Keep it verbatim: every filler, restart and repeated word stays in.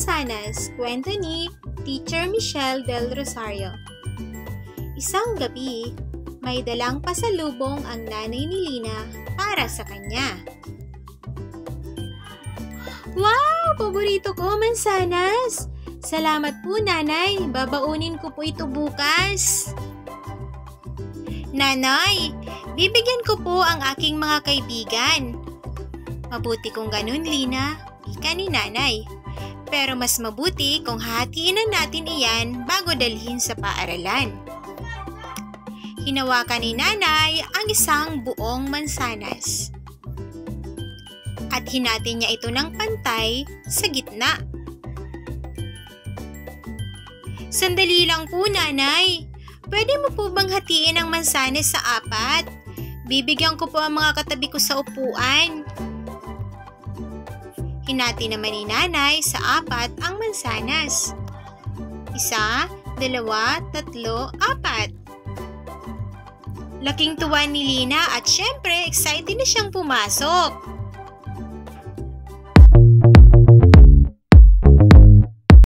Mansanas, kwento ni Teacher Michelle Del Rosario. Isang gabi, may dalang pasalubong ang nanay ni Lina para sa kanya. Wow! Paborito ko, mansanas! Salamat po, nanay. Babaunin ko po ito bukas. Nanay, bibigyan ko po ang aking mga kaibigan. Mabuti kung ganun, Lina, ika ni nanay. Pero mas mabuti kung hahatiin na natin iyan bago dalhin sa paaralan. Hinawakan ni nanay ang isang buong mansanas. At hinati niya ito ng pantay sa gitna. Sandali lang po, nanay. Pwede mo po bang hatiin ang mansanas sa apat? Bibigyan ko po ang mga katabi ko sa upuan. Hinati naman ni nanay sa apat ang mansanas. Isa, dalawa, tatlo, apat. Laking tuwa ni Lina at syempre excited na siyang pumasok.